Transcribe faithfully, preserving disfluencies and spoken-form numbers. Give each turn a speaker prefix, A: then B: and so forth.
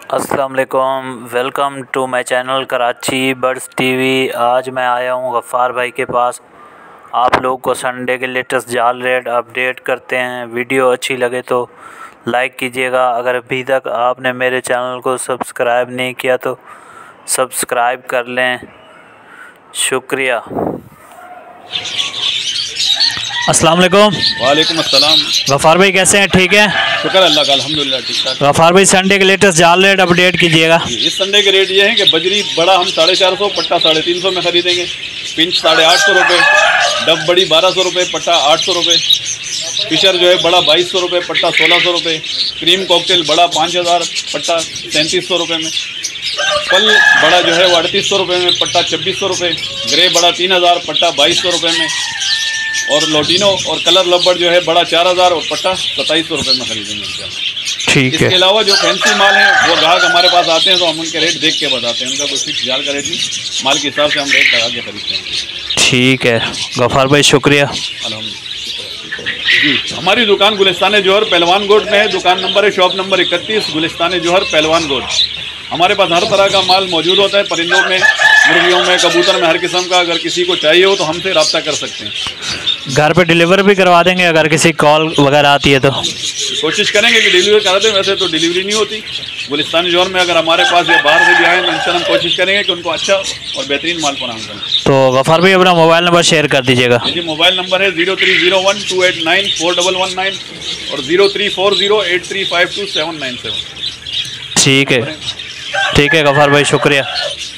A: अस्सलाम वालेकुम, welcome to my channel Karachi birds TV. आज मैं आया हूँ गफ़ार भाई के पास। आप लोग को संडे के लेटेस्ट जाल रेट अपडेट करते हैं। वीडियो अच्छी लगे तो लाइक कीजिएगा। अगर अभी तक आपने मेरे चैनल को सब्सक्राइब नहीं किया तो सब्सक्राइब कर लें, शुक्रिया। अस्सलाम वालेकुम।
B: वालेकुम अस्सलाम।
A: गफ़ार भाई कैसे हैं? ठीक है,
B: शुक्र अल्लाह का, अल्हम्दुलिल्लाह ठीक ठाक।
A: गफ़ार भाई संडे के लेटेस्ट जाल रेट अपडेट कीजिएगा।
B: इस संडे के रेट ये हैं कि बजरी बड़ा हम साढ़े चार सौ, पट्टा साढ़े तीन सौ में ख़रीदेंगे। पिंच साढ़े आठ सौ रुपये, डब बड़ी बारह सौ रुपये, पट्टा आठ सौ रुपये। फिशर जो है बड़ा बाईस सौ रुपये, पट्टा सोलह सौ रुपये। क्रीम कॉकटेल बड़ा पाँच हज़ार, पट्टा सैंतीस सौ रुपये में। पल बड़ा जो है वो अड़तीस सौ रुपये में, पट्टा छब्बीस सौ रुपये। ग्रे बड़ा तीन हज़ार, पट्टा बाईस सौ रुपये में। और लोटिनो और कलर लब्बड़ जो है बड़ा चार हज़ार और पट्टा सत्ताईस सौ रुपये में खरीदेंगे।
A: ठीक है।
B: इसके अलावा जो फैंसी माल है वो ग्राहक हमारे पास आते हैं तो हम उनके रेट देख के बताते हैं। उनका कोई फिक्स जाल का रेट नहीं, माल के हिसाब से हम रेट लगा के खरीदते हैं।
A: ठीक है गफ़ार भाई, शुक्रिया।
B: अल्हम्दुलिल्लाह जी। हमारी दुकान गुलिस्तान जोहर पहलवान गोट में है। दुकान नंबर है शॉप नंबर इकतीस, गुलिस्तान जोहर पहलवान गोट। हमारे पास हर तरह का माल मौजूद होता है, परिंदों में, मुर्गियों में, कबूतर में, हर किस्म का। अगर किसी को चाहिए हो तो हमसे रब्ता कर सकते हैं।
A: घर पे डिलीवर भी करवा देंगे अगर किसी कॉल वगैरह आती है तो।
B: कोशिश करेंगे कि डिलीवर करा दें। वैसे तो डिलीवरी नहीं होती गुलिस्तान जोहर में। अगर हमारे पास या बाहर से भी आए तो इंशाल्लाह हम कोशिश करेंगे कि उनको अच्छा और बेहतरीन माल फराहम करें।
A: तो गफ़ार भाई अपना मोबाइल नंबर शेयर कर दीजिएगा।
B: जी, मोबाइल नंबर है zero three zero one two eight nine four double one nine और zero three four zero eight three five two seven nine seven.
A: ठीक है, ठीक है गफ़ार भाई, शुक्रिया।